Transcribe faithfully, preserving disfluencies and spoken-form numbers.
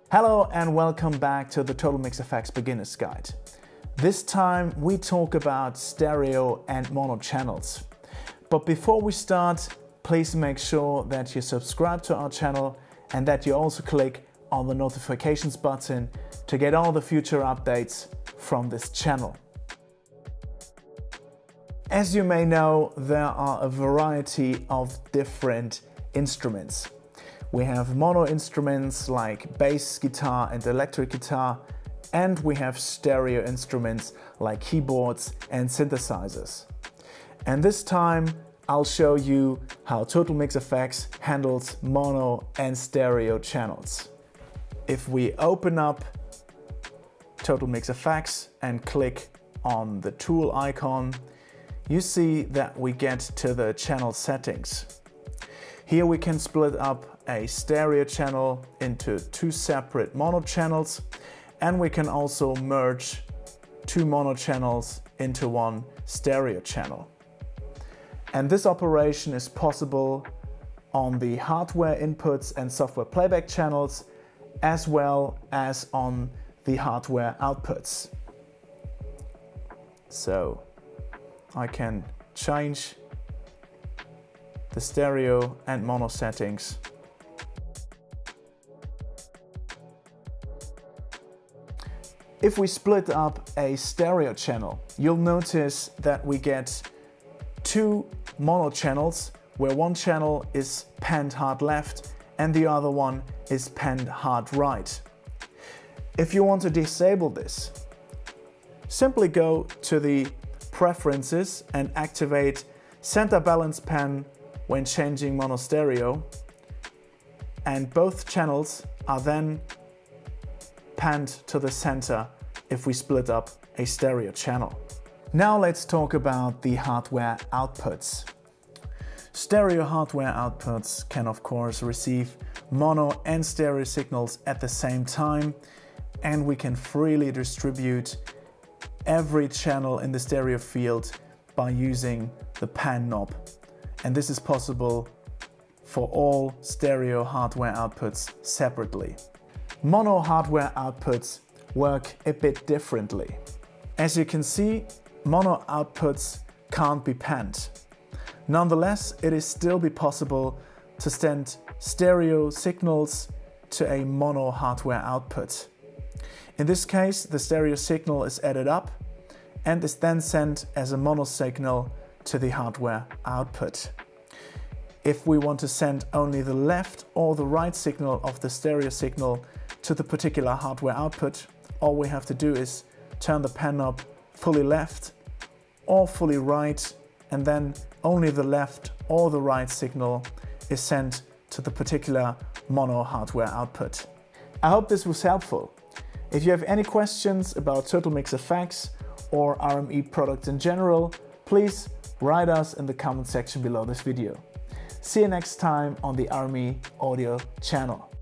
Hello and welcome back to the TotalMix F X Beginner's Guide. This time we talk about stereo and mono channels. But before we start, please make sure that you subscribe to our channel and that you also click on the notifications button to get all the future updates from this channel. As you may know, there are a variety of different instruments. We have mono instruments like bass guitar and electric guitar, and we have stereo instruments like keyboards and synthesizers. And this time I'll show you how TotalMix F X handles mono and stereo channels. If we open up TotalMix F X and click on the tool icon, you see that we get to the channel settings. Here we can split up a stereo channel into two separate mono channels, and we can also merge two mono channels into one stereo channel. And this operation is possible on the hardware inputs and software playback channels, as well as on the hardware outputs. So I can change the stereo and mono settings. If we split up a stereo channel, you'll notice that we get two mono channels where one channel is panned hard left and the other one is panned hard right. If you want to disable this, simply go to the Preferences and activate Center Balance Pan when changing mono stereo, and both channels are then panned to the center if we split up a stereo channel. Now let's talk about the hardware outputs. Stereo hardware outputs can of course receive mono and stereo signals at the same time, and we can freely distribute every channel in the stereo field by using the pan knob. And this is possible for all stereo hardware outputs separately. Mono hardware outputs work a bit differently. As you can see, mono outputs can't be panned. Nonetheless, it is still be possible to send stereo signals to a mono hardware output. In this case, the stereo signal is added up and is then sent as a mono signal to the hardware output. If we want to send only the left or the right signal of the stereo signal to the particular hardware output, all we have to do is turn the pan knob fully left or fully right, and then only the left or the right signal is sent to the particular mono hardware output. I hope this was helpful. If you have any questions about TotalMix F X or R M E products in general, please write us in the comment section below this video. See you next time on the R M E Audio channel.